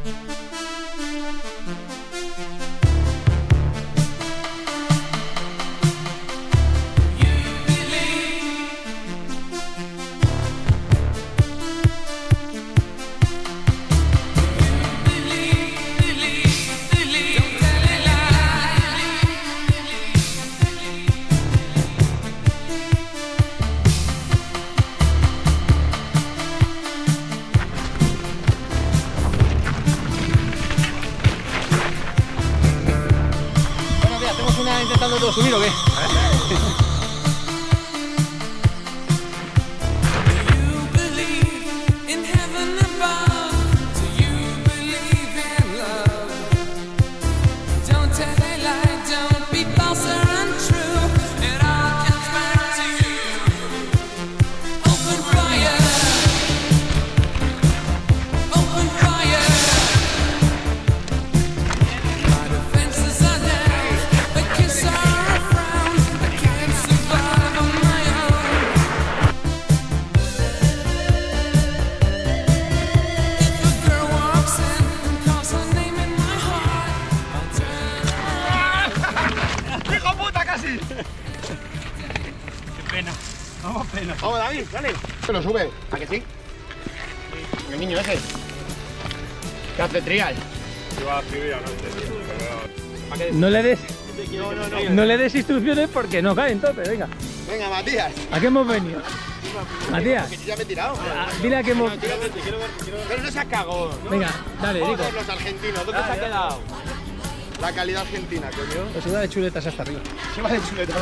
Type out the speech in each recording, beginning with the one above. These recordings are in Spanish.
Intentando todo subir o qué? Vamos, David, dale. Se lo sube, ¿a que sí? El niño ese. ¿Qué hace trial? No le des. No le des instrucciones porque no cae entonces, venga. Venga, Matías. ¿A qué hemos venido? Matías. Que yo ya me he tirado. Dile a qué hemos. Pero no se cagó. Venga, dale, Rico. Joder, los argentinos, ¿dónde se ha quedado? La calidad argentina, coño. Pues se va de chuletas hasta arriba. Se va de chuletas.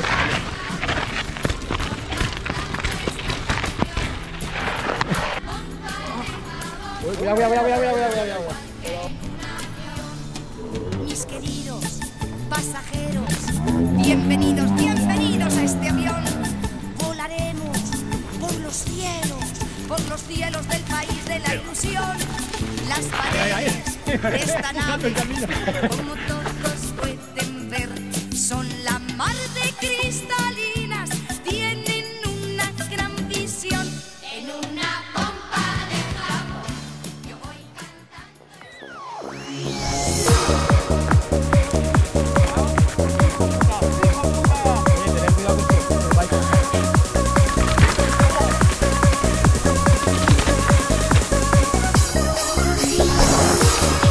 Cuidado. Mis queridos pasajeros, bienvenidos a este avión. Volaremos por los cielos del país de la ilusión. Las paredes de esta nave, como todos pueden ver, son la mar de cristalinas, tienen una gran visión. En una pompa de jamón yo voy cantando.